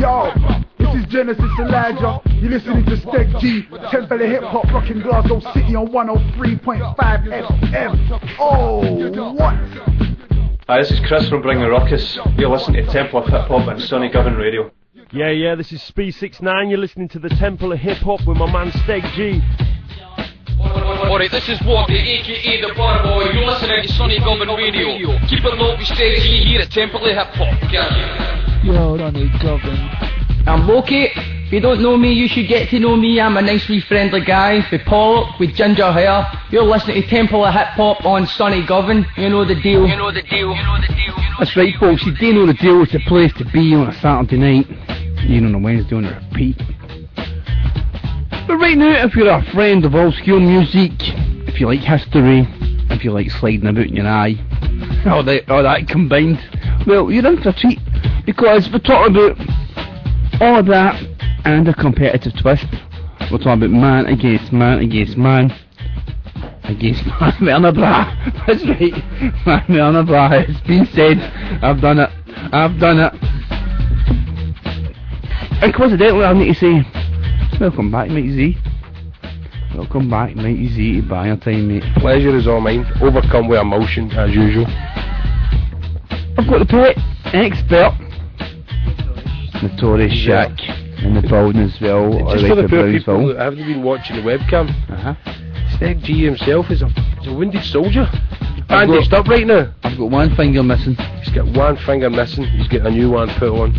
Yo, this is Genesis Elijah. You're listening to Steg G, Temple of Hip Hop, rocking Glasgow City on 103.5 FM. Oh, what? Hi, this is Chris from Bring the Ruckus. You're listening to Temple of Hip Hop and Sonny Govan Radio. Yeah, this is Speed69. You're listening to the Temple of Hip Hop with my man Steg G. Alright, this is Wardy, aka the Bar Boy. You're listening to Sonny Govan Radio. Keep it low, we stay here at Temple of Hip Hop. Yo, Ronnie Govan. I'm Loki. If you don't know me, you should get to know me. I'm a nice wee friendly guy with Pollock, with ginger hair. You're listening to Temple of Hip Hop on Sonny Govan. You know the deal. You know the deal. That's right, folks. You do know the deal. It's a place to be on a Saturday night, even on a Wednesday on a repeat. But right now, if you're a friend of old school music, if you like history, if you like sliding about in your eye, all that combined, well, you're in for a treat, because we're talking about all of that and a competitive twist. We're talking about man against man against man against man with a bra. That's right, man with a bra. It's been said. I've done it. And coincidentally, I need to say, welcome back, Mike Z. Welcome back, Mike Z, to Banger Time, mate. Pleasure is all mine. Overcome with emotion, as usual. I've got the pet expert, Notorious Shaq, in the building as well. Just for the poor people that haven't been watching the webcam, Steg G himself is a wounded soldier. He's bandaged up right now. I've got one finger missing. He's got one finger missing. He's got a new one put on.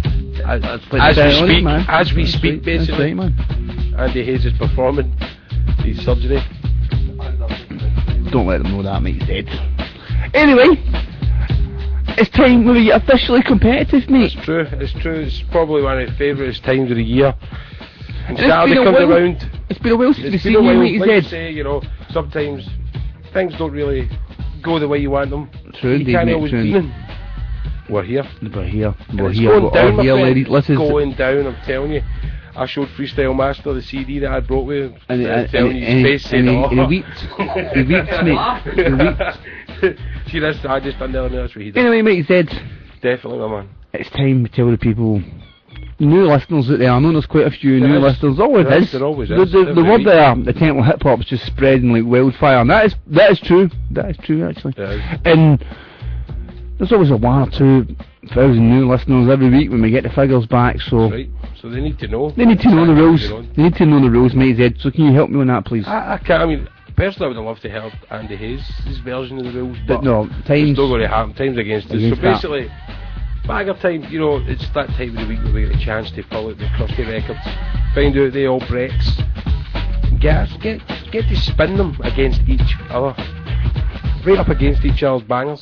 As we speak, basically. That's right, man. Andy Hayes is performing his surgery. Don't let them know that, mate. He's dead. Anyway, it's time when we get officially competitive, mate. It's true. It's probably one of the favourite times of the year. And It's been a while since we've seen you, mate. Like you say, you know, sometimes things don't really go the way you want them. True, you can't always beat them. We're here. Ladies. Listen. It's going down, I'm telling you. I showed Freestyle Master the CD that I brought with him. And telling you, his face said, he weeps, mate. See, I just done that, that's what he did. Anyway, mate, Zed. Definitely, my man. It's time to tell the people, new listeners out there, I know there's quite a few new listeners, always is. There always is. The word there, the Temple Hip Hop is just spreading like wildfire, and that is true. That is true, actually. And there's always a 1 or 2,000 new listeners every week when we get the figures back, so... Right. So they need to know. They need to know the rules. They need to know the rules, mate, Zed. So can you help me on that, please? I can't. I mean, personally, I would have loved to help Andy Hayes' version of the rules, but no, it's still going to happen. Time's against us. So basically, Bagger time. You know, it's that time of the week where we get a chance to pull out the crusty records, find out the old breaks, get to spin them against each other, right up against each other's bangers.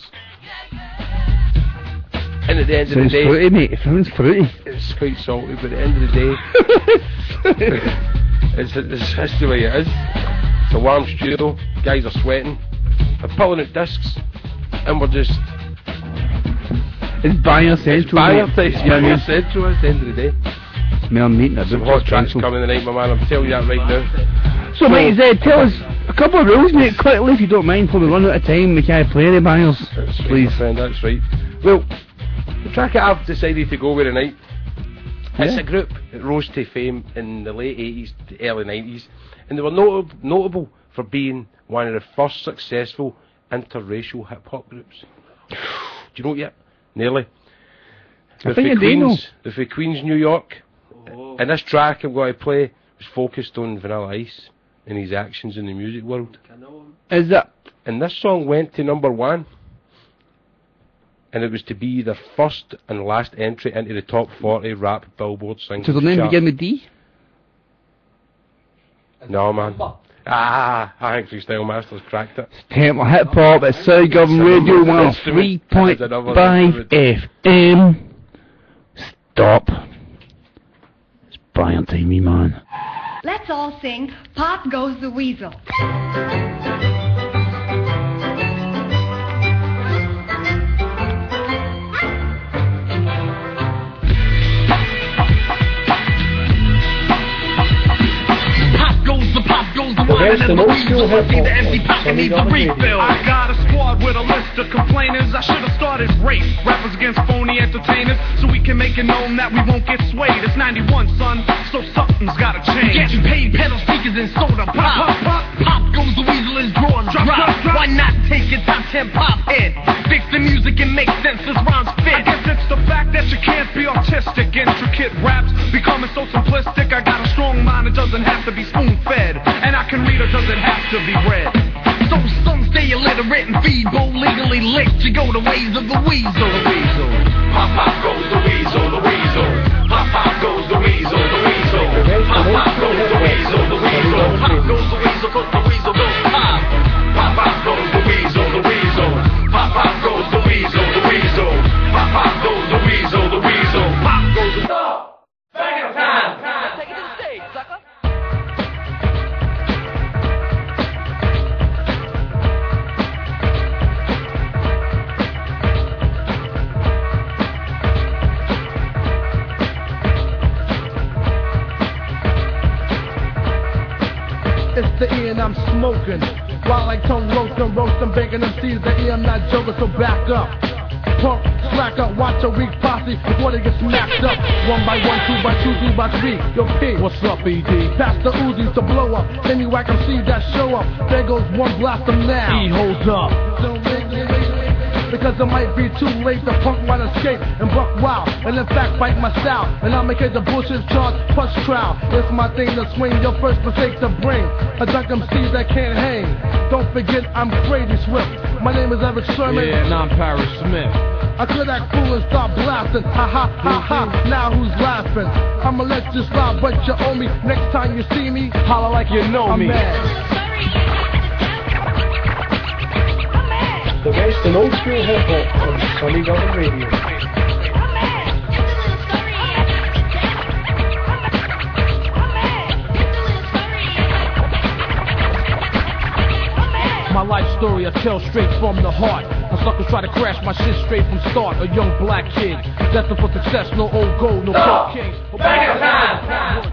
And at the end of the day, fruity, mate. It sounds fruity. It's quite salty, but at the end of the day, it's the way it is. It's a warm studio. Guys are sweating. They're pulling out discs, and we're just. It's Banger Central. It's Banger Central at the end of the day. I'm meeting some hot tracks coming tonight, my man. I'm telling you that right now. So, mate, Zed, tell us a couple of rules, mate, quickly, if you don't mind, before we run out of time. We can't play any bangers, please. My friend, that's right. Well. The track that I've decided to go with tonight, it's a group that rose to fame in the late 80s to early 90s, and they were notable for being one of the first successful interracial hip-hop groups. Do you know it yet? Nearly. They're for Queens, New York, and this track I'm going to play was focused on Vanilla Ice and his actions in the music world. Is that? And this song went to #1. And it was to be their first and last entry into the top 40 rap Billboard singles. Does the name begin with D? No, man. I think Freestyle Masters cracked it. Temple Hip Hop at Sonny Govan Radio 103.5 FM. Stop. It's Brian Timey, man. Let's all sing Pop Goes the Weasel. The best and old school hip hop. I got a squad start with a list of complainers. I should have started race. Rappers against phony entertainers, so we can make it known that we won't get swayed. It's 91, son, so something's gotta change. Getting paid, pedal speakers and soda pop. Pop, pop, Pop goes the weasel is drawing drop. Why not take your top 10 pop hit? Fix the music and make sense as rhymes fit. I guess it's the fact that you can't be artistic. Intricate raps becoming so simplistic. I got a strong mind, it doesn't have to be spoon-fed. And I can read, it doesn't have to be read. So some stay illiterate and feeble, legally licked. You go the ways of the weasel. The weasel. Pop, pop goes the weasel, the weasel. Pop, pop goes the weasel, the weasel. Pop, pop goes the weasel, the weasel. Pop goes the weasel, cause the weasel goes pop. Pop, pop goes the weasel, the weasel. Pop, pop goes the weasel, the weasel. Pop, pop goes the weasel, the weasel. Pop goes the stop. Back in time. Take it to the stage, sucker. It's the E and I'm smoking. While I tongue roasting, bacon and seeds. The E I'm not joking, so back up. Punk, slack up, watch a weak posse before they get smacked up. 1 by 1, 2 by 2, 3 by 3. Yo, P, what's up, ED? Pass the Uzis to blow up. Any whack MC that show up. There goes one, blast them now. E, hold up. Because it might be too late, the punk might escape and buck wild, and in fact fight my style, and I'll make it the bullshit charge plus trial. It's my thing to swing, your first mistake to bring a dunk MC that can't hang. Don't forget I'm crazy swift. My name is Eric Sherman. Yeah, and I'm Paris Smith. I could act fool and start blasting. Ha ha ha ha. Now who's laughing? I'ma let you slide, but you owe me. Next time you see me, Holla like you know I'm me. mad. The best in old school hip hop on Sonny Govern Radio. My life story I tell straight from the heart. My suckers try to crash my shit straight from start. A young black kid, destined for success, no old gold, no cocaine. Back in time.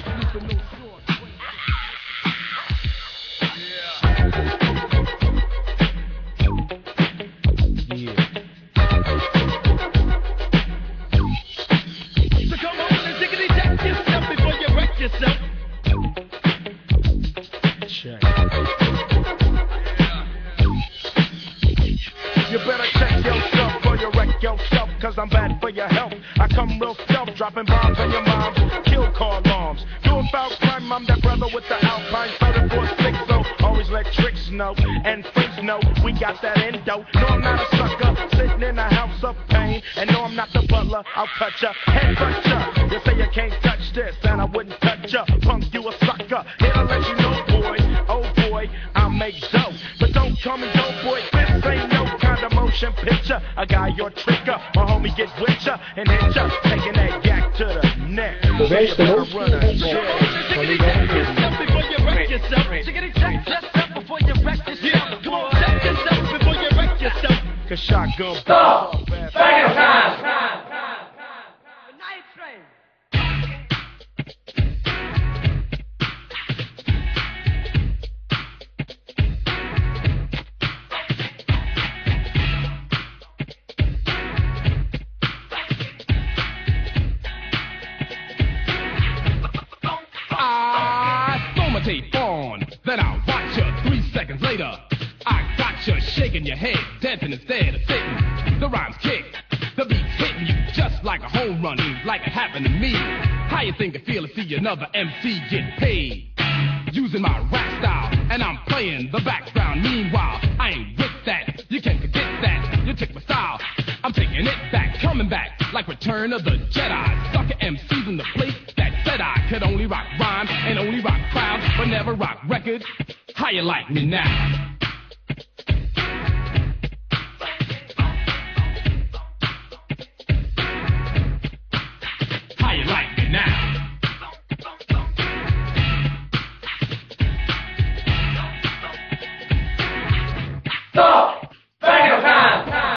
I'm bad for your health. I come real stealth, dropping bombs on your moms, kill car alarms. Doing foul crime, I'm that brother with the Alpine 34-6, so always let tricks know and freaks know we got that endo. No, I'm not a sucker, sitting in a house of pain. And no, I'm not the butler, I'll cut ya, head touch ya. You say you can't touch this, and I wouldn't touch ya. Punk, you a sucker, here to let you know, boy. Oh boy, I'll make dough, but don't call me dope boy. This ain't no kind of motion picture. A guy your tricker, my homie get with ya and hit ya, taking that yak to the neck. The best in old school hip hop on Sonny Govern Radio. Before you wreck yourself, chickity check yourself before you wreck yourself. Come on, check yourself before you wreck yourself. Cause shotgun Stop. Back in time. On, then I'll watch you 3 seconds later. I got you shaking your head, dancing instead of sitting. The rhymes kick, the beat's hitting you just like a home run, like it happened to me. How you think it feel to see another MC get paid? Using my rap style, and I'm playing the background. Meanwhile, I ain't with that. You can't forget that. You took my style. I'm taking it back, coming back like Return of the Jedi. Sucker MCs in the place that said I could only rock rhymes and only rock crowds, but never rock records. How you like me now?